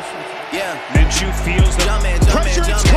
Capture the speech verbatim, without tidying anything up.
Yeah. Minshew feels the Jump man, jump pressure. man, It's jump